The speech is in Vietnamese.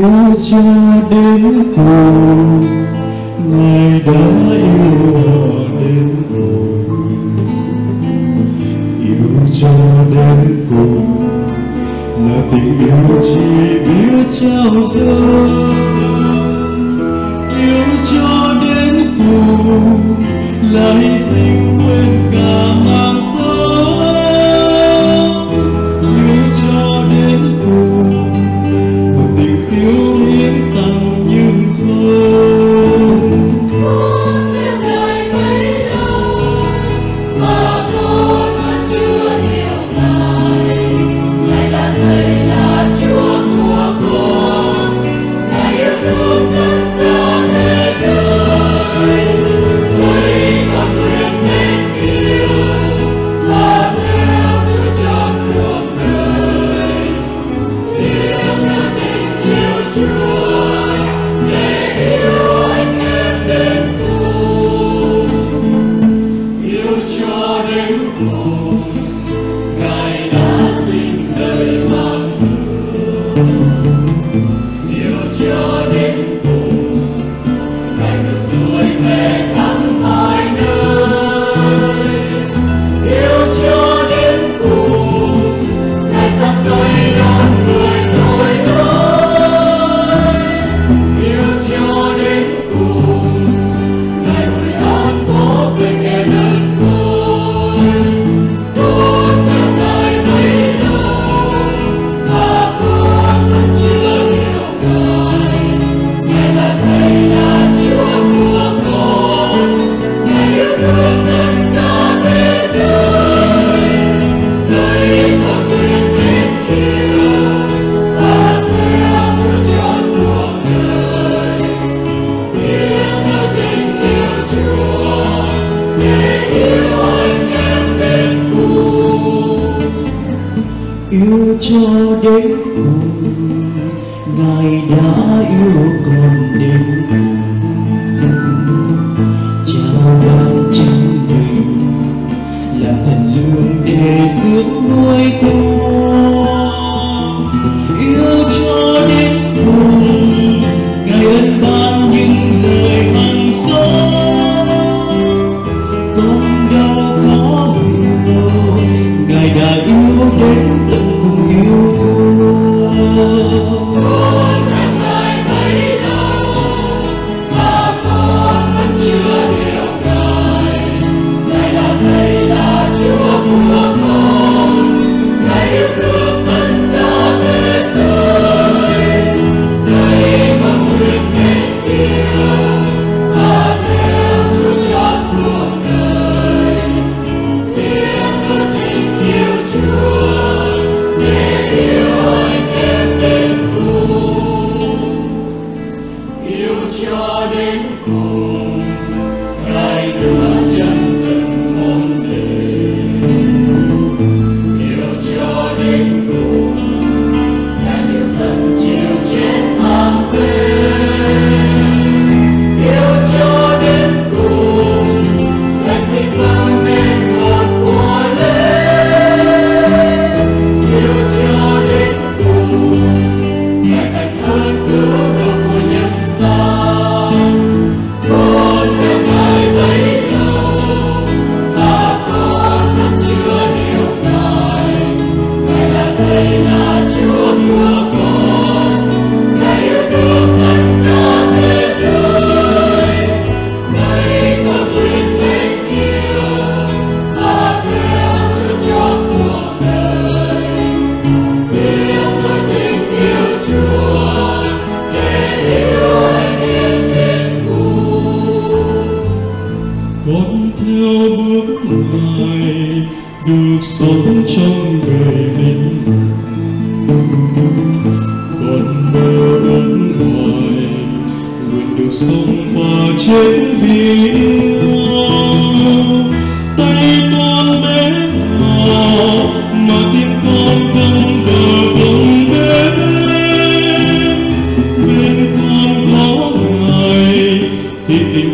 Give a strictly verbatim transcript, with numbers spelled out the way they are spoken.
yêu cho đến cùng, Ngài đã yêu họ đến cùng. Yêu cho đến cùng là tình yêu chỉ biết trao dâng. Yêu cho đến cùng là hy sinh quên cả mạng sống. Yêu cho đến cùng một tình yêu hiến tặng nhưng không. Con theo Ngài bấy lâu mà con vẫn chưa hiểu Ngài. Ngài là Thầy, là Chúa của con. Ngài yêu thương tất cả thế giới. Đây con nguyện mến yêu và theo Chúa trong cuộc đời. Yêu là tình yêu Chúa để yêu anh em đến cùng. Yêu cho đến cùng Ngài đã sinh đời mang người. Yêu cho đến cùng Ngài được xuôi về khắp mọi nơi. Yêu cho đến cùng Ngài dắt tay đón người tội lỗi. Yêu cho đến cùng Ngài hồi an phố về kẻ đơn côi. Con theo Ngài bấy lâu mà con vẫn chưa hiểu Ngài. Ngài là Thầy, là Chúa của con. Ngài yêu thương tất cả thế giới. Đây con nguyện mến yêu và theo Chúa trong cuộc đời. Biết nơi tình yêu Chúa để yêu anh em đến cùng. Yêu cho đến cùng Ngài đã yêu con đến cùng. Trao ban chính mình làm thần lương để dưỡng nuôi con. Yêu cho đến cùng Ngài ân ban những lời ăn sống. Con đâu có hiểu Ngài đã yêu đến tận cùng yêu thương. Con theo Ngài bấy lâu mà con vẫn chưa hiểu Ngài. Ngài là Thầy, là Chúa của con. Ngài yêu thương tất cả thế giới. Đây con nguyện mến yêu và theo Chúa trong cuộc đời. Biết nơi tình yêu Chúa để yêu anh em đến cùng. Yêu cho đến cùng Ngài đưa chân từng môn đề. Yêu cho đến cùng Ngài yêu thân chịu chết mang về. Yêu cho đến cùng Ngài sinh vâng nên một của lên. Yêu cho đến cùng Ngài thành ơn cứu độ của nhân gian. Con theo Ngài bấy lâu mà con vẫn chưa hiểu Ngài. Ngài là Thầy, là Chúa của con. Ngài yêu thương tất cả thế giới. Đây con nguyện mến yêu và theo Chúa trong cuộc đời. Biết nơi tình yêu Chúa để yêu anh em đến cùng. Con theo bước Ngài được sống trong đời mình. Con mơ ước Ngài nguyện được sống và chết vì yêu. Tay con bé nhỏ mà tim con không bờ bồng bế. Bên con có Ngài thì tình